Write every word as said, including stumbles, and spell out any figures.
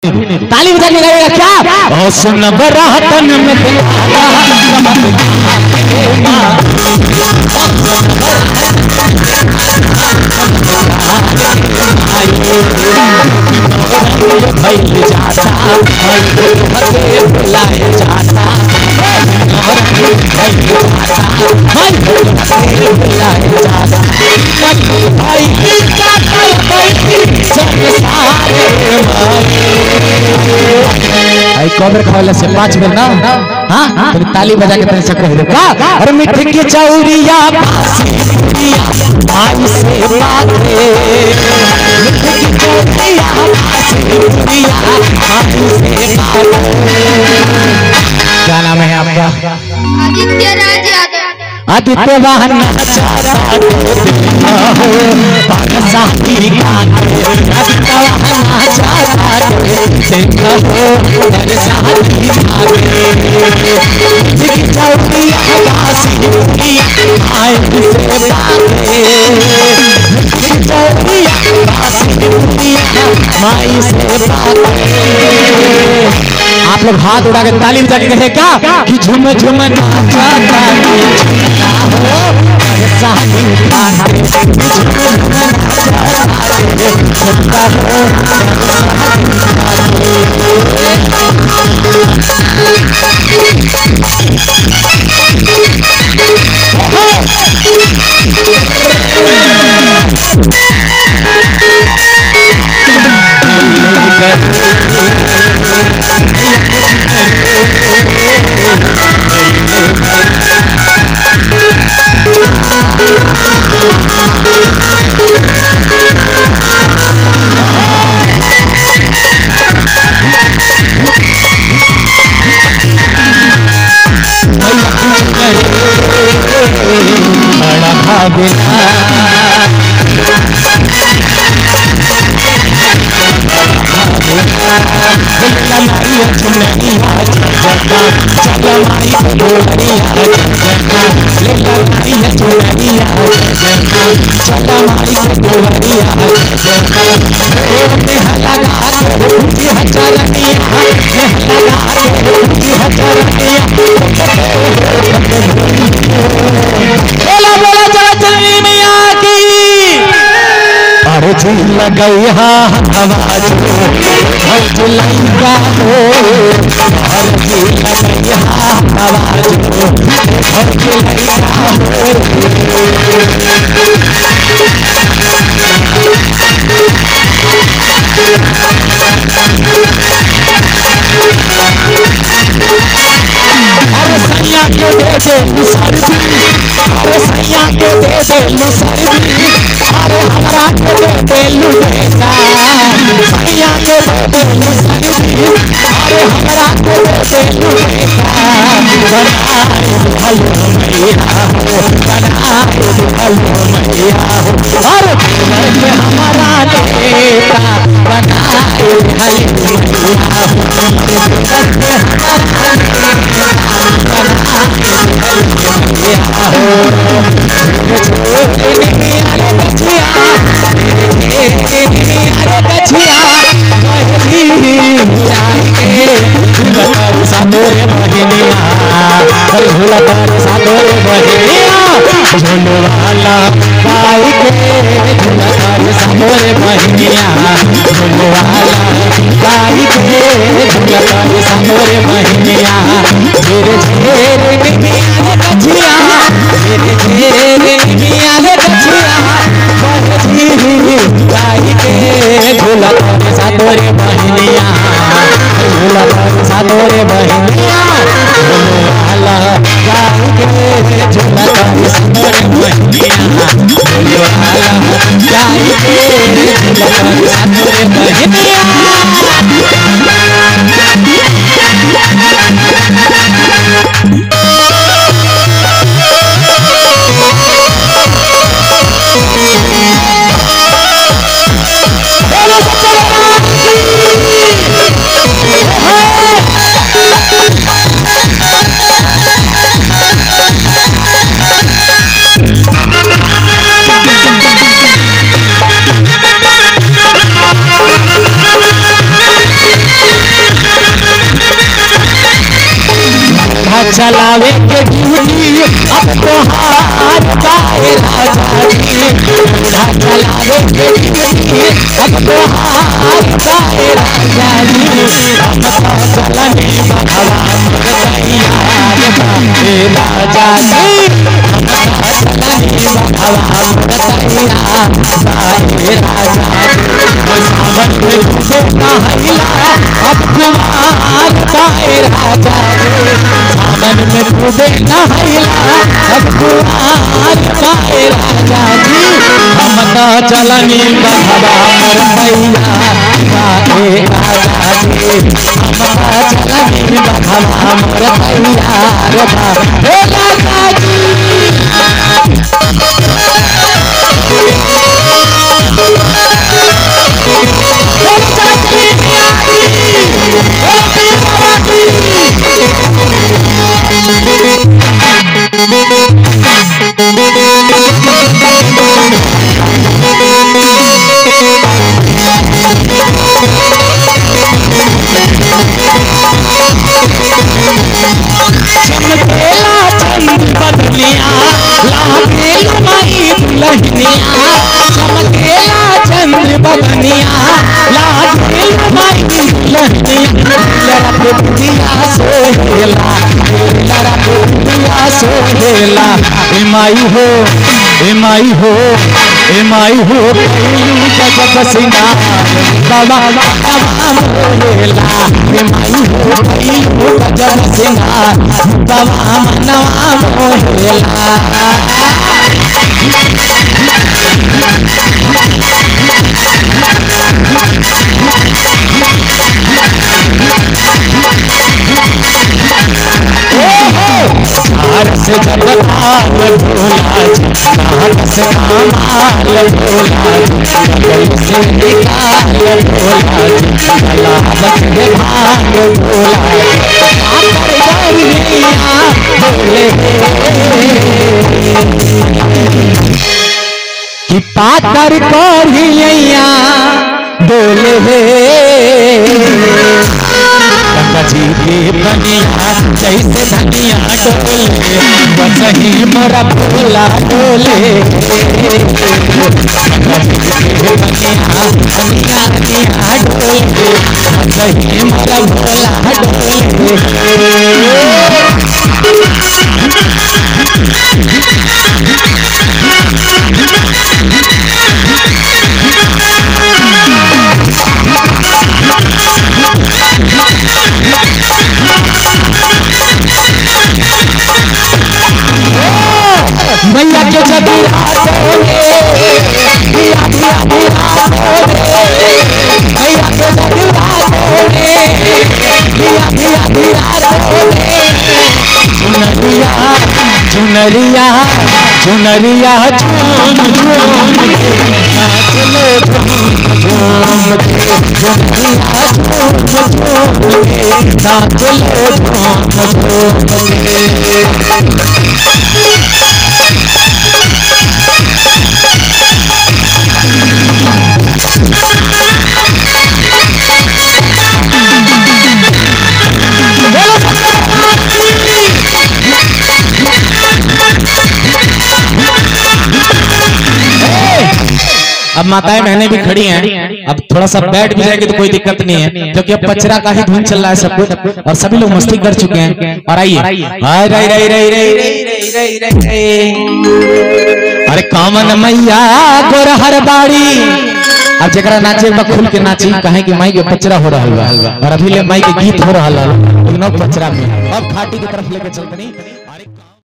ताली बजा के गाएगा क्या? ओ सुन बरातन में भाई जाता भाई बुलाए जाता भाई बुलाए जाता भाई भाई कबर खावला से पांच बेर ना हाँ तो ताली बजा के तेरे से कह दे का अरे मिठ के चौरिया बासी भाई से बाते मिठ के चौरिया बासी भाई से बाते। क्या नाम है आपका? आदित्य राज यादव। आदित्य वाहन चारा हो पाकसाही गाने आदित्य वाहन चारा देखो पाकसाही गाने जिस चौकिया बासी आए से बाते जिस चौकिया बासी माई से बाते। आप लोग हाथ उड़ा के ताली बजा के कहे क्या कि झुम झुम नाचा गई आवाज भज लंका हो हर जी गई आवाज भज लंका हो। अरे सैया के दे दे मुसरदी अरे सैया के दे दे मुसरदी अरे हमरा के दे दे लुटेगा सैया के दे दे मुसरदी अरे हमरा के दे दे लुटेगा बनाए भलो मैया हो बनाए भलो मैया हो और हमारा नेता बनाए भलो मैया हो सादोरे बहनिया सादोरे बहनिया झोलो वाला गाय के झूला सादोरे बहनिया झोलो वाला गाय के झूला सादोरे बहनिया मेरे झेरे निमिया कछिया मेरे झेरे निमिया कछिया बहनी गाय के झूला सादोरे बहनिया झूला सादोरे बहनिया झूलो वाला गाय के झूला सादोरे बहनिया झूलो वाला गाय के झूला सादोरे बहनिया। चलावे के ड्यूटी अब तो हार पाए राजा जी बूढ़ा चलावे के ड्यूटी अब तो हार पाए राजा जी हम तो चलने बखवा मुरतैया पाए राजा जी हम तो चलने बखवा मुरतैया पाए राजा जी सावन में डूबे नहैला अब कुमार पाए राजा जी सावन में डूबे नहैला अब कुमार पाए राजा जी हम तो चलनी बखवा मुरतैया पाए राजा जी हम तो चलनी बखवा मुरतैया पाए राजा जी चंद्र बदनिया लागे माई लहनिया लड़ा सोहेला लड़ा सोहेला ए माई हो ए माई हो ए माई हो गजब सिंगार बाबा मोहेला ए माई हो गजब सिंगार बाबा मनवा मोहेला से जगताल भोला से कमाल भोला से निकाल भोला कलावत के भाग भोला कि पातर करिया बोले गंगा जी के बनिया जैसे धनिया डोले वसही मोरा भोला डोले गंगा जी के बनिया धनिया धनिया डोले वसही मोरा भोला डोले मैया के जगराते मैया के जगराते मैया के जगराते मैया के जगराते चुनरिया चुनरिया चुनरिया झूम झूम नाच लो झूम चुनरिया झूम झूम नाच लो झूम झूम अब माताएं बहनें भी खड़ी हैं, अब थोड़ा सा बैठ भी जाएगी तो कोई दिक्कत नहीं है, क्योंकि अब पचरा का ही धुन चल रहा है सब कुछ और सभी लोग मस्ती कर चुके हैं। और आइए अरे कामन मैया गोरहर बाड़ी, अब जरा नाचे खुल के नाची, कहे कि माई के पचरा हो रहा है और अभी ले माई के गीत हो रहा है पचरा में, अब घाटी की तरफ लेके चलते नहीं।